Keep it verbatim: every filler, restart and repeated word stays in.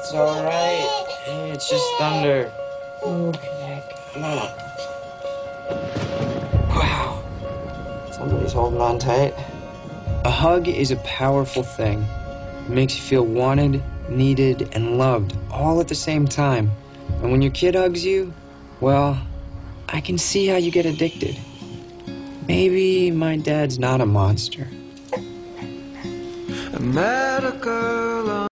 It's alright. Hey, it's just thunder. Okay, come on. Wow. Somebody's holding on tight. A hug is a powerful thing. It makes you feel wanted, needed, and loved all at the same time. And when your kid hugs you, well, I can see how you get addicted. Maybe my dad's not a monster. I met a girl